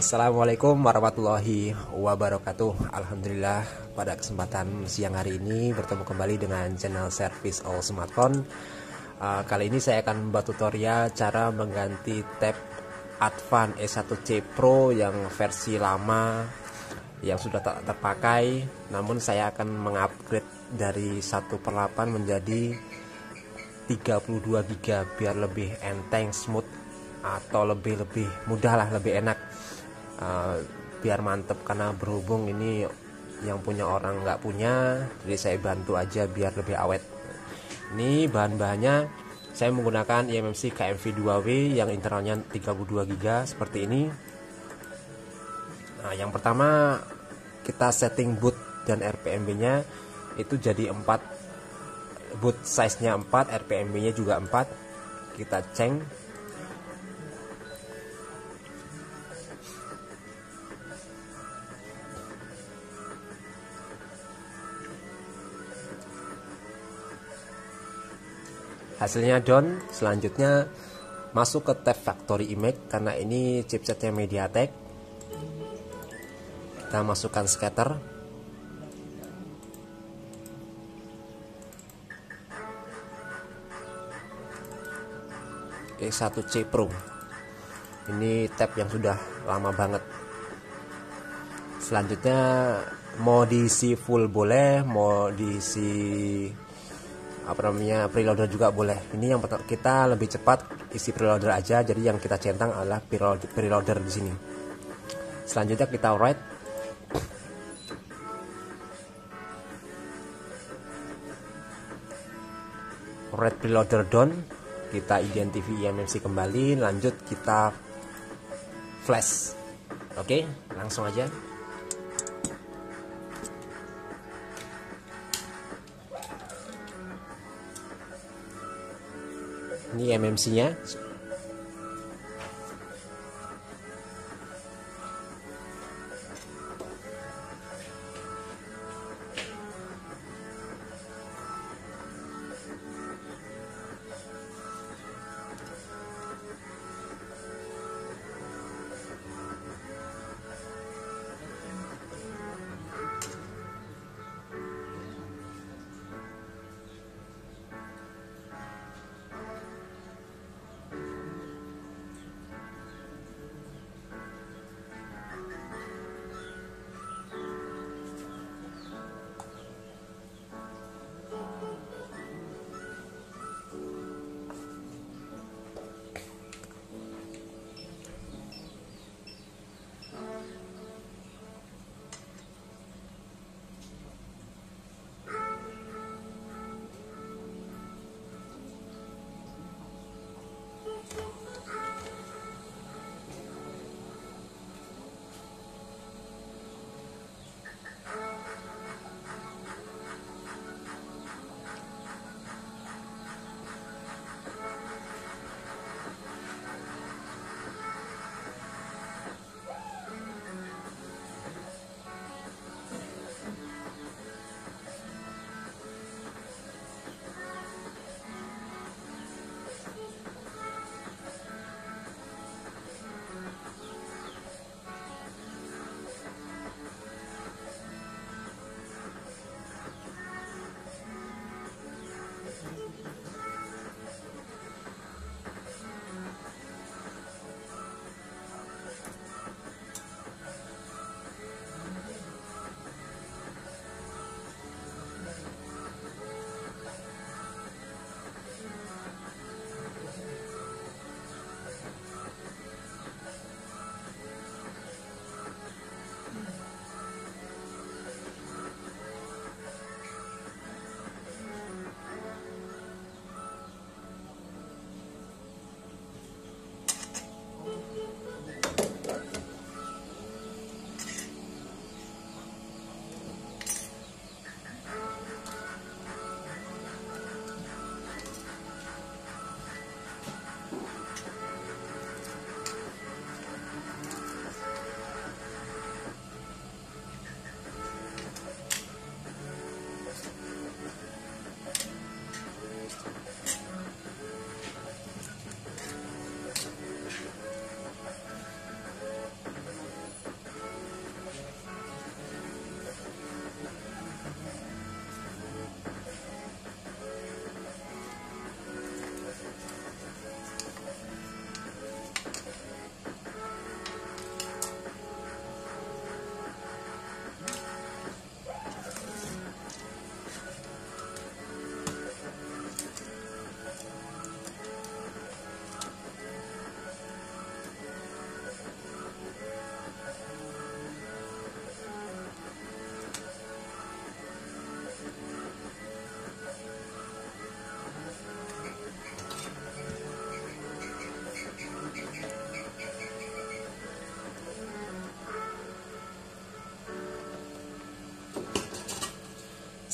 Assalamualaikum warahmatullahi wabarakatuh. Alhamdulillah pada kesempatan siang hari ini bertemu kembali dengan channel Service All Smartphone. Kali ini saya akan membuat tutorial cara mengganti tab Advan E1C Pro yang versi lama yang sudah tak terpakai. Namun saya akan mengupgrade dari 1/8 menjadi 32 GB biar lebih enteng, smooth, atau lebih mudah lah, lebih enak, biar mantep. Karena berhubung ini yang punya orang nggak punya, jadi saya bantu aja biar lebih awet. Ini bahan-bahannya saya menggunakan eMMC KMV2W yang internalnya 32 GB seperti ini. Nah, yang pertama kita setting boot dan RPMB nya itu jadi 4, boot size nya 4, RPMB nya juga 4. Kita ceng. Hasilnya down. Selanjutnya masuk ke tab factory image karena ini chipsetnya MediaTek. Kita masukkan scatter. E1C Pro. Ini tab yang sudah lama banget. Selanjutnya mau diisi full boleh, mau diisi preloader juga boleh. Ini yang kita lebih cepat isi preloader aja, jadi yang kita centang adalah preloader di sini. Selanjutnya kita write. Write preloader down. Kita identify eMMC kembali, lanjut kita flash. Oke, langsung aja. Ini eMMC-nya.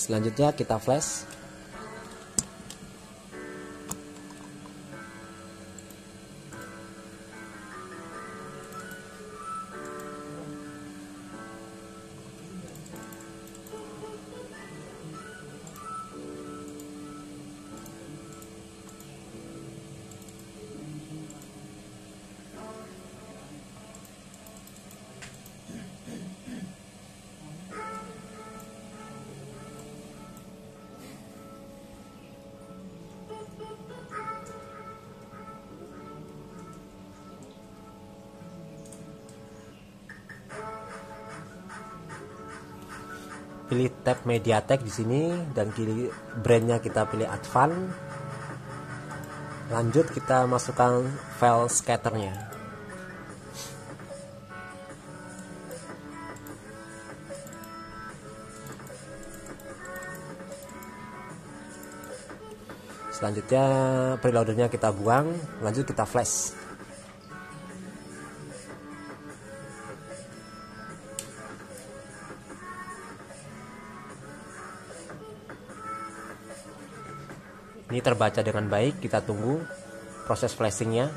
Selanjutnya kita flash. Pilih tab MediaTek di sini dan kiri brandnya kita pilih Advan. Lanjut kita masukkan file scatternya. Selanjutnya preloadernya kita buang, lanjut kita flash. Ini terbaca dengan baik, kita tunggu proses flashingnya.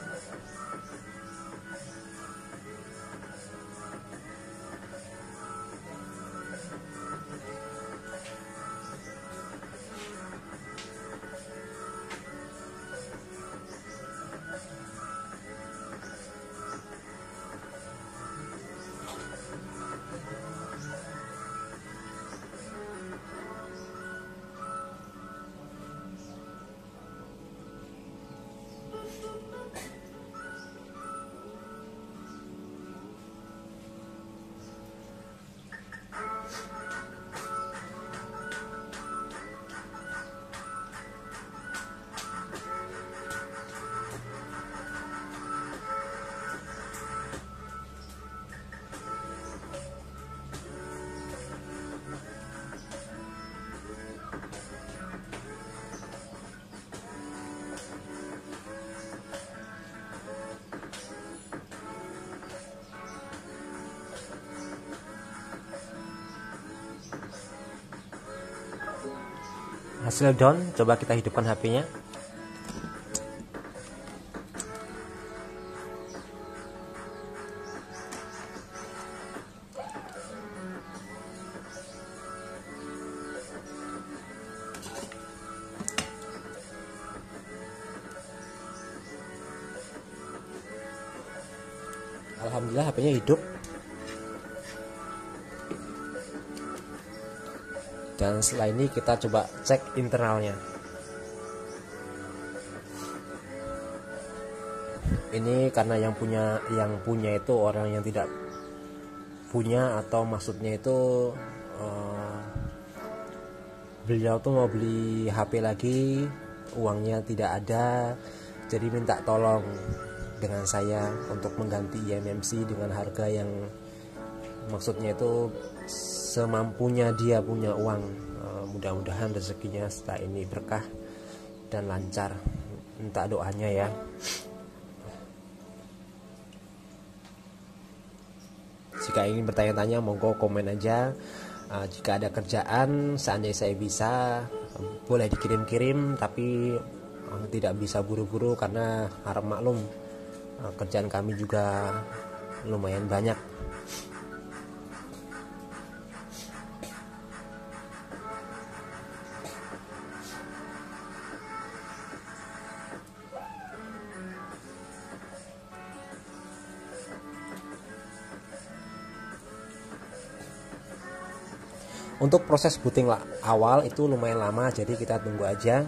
Hasil down, coba kita hidupkan HP-nya. Alhamdulillah HP-nya hidup. Dan setelah ini kita coba cek internalnya. Ini karena yang punya itu orang yang tidak punya, atau maksudnya itu beliau tuh mau beli HP lagi, uangnya tidak ada, jadi minta tolong dengan saya untuk mengganti eMMC dengan harga yang maksudnya itu semampunya dia punya uang. Mudah-mudahan rezekinya setelah ini berkah dan lancar. Minta doanya ya. Jika ingin bertanya-tanya monggo komen aja. Jika ada kerjaan seandainya saya bisa, boleh dikirim-kirim, tapi tidak bisa buru-buru karena harap maklum kerjaan kami juga lumayan banyak. Untuk proses booting awal itu lumayan lama, jadi kita tunggu aja.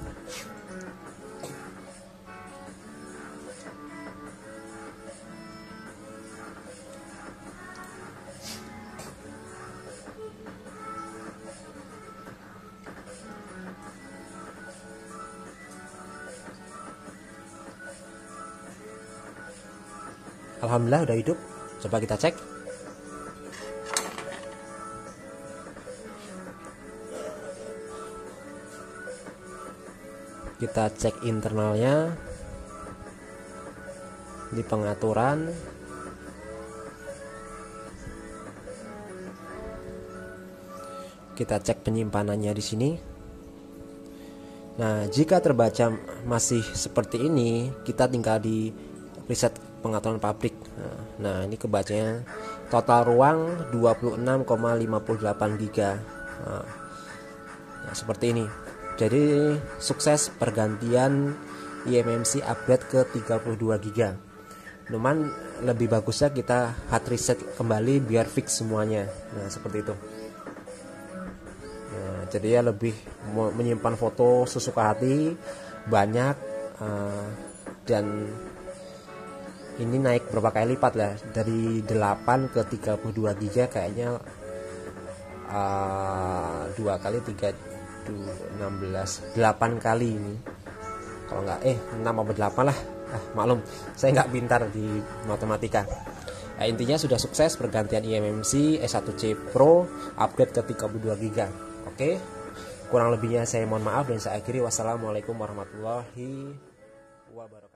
Alhamdulillah udah hidup. Coba kita cek. Kita cek internalnya di pengaturan. Kita cek penyimpanannya di sini. Nah, jika terbaca masih seperti ini, kita tinggal di preset pengaturan pabrik. Nah, ini kebacanya total ruang 26,58 GB. Nah, seperti ini. Jadi sukses pergantian eMMC upgrade ke 32 GB. Cuman lebih bagusnya kita hard reset kembali biar fix semuanya. Nah, seperti itu. Nah, jadi ya lebih menyimpan foto sesuka hati, banyak, dan ini naik berapa kali lipat lah, dari 8 ke 32 GB kayaknya 2 kali 3 16 8 kali ini, kalau nggak 6 atau 8 lah. Maklum saya nggak pintar di matematika. Nah, intinya sudah sukses pergantian eMMC S1C Pro upgrade ke 32 GB. Oke, kurang lebihnya saya mohon maaf dan saya akhiri. Wassalamualaikum warahmatullahi wabarakatuh.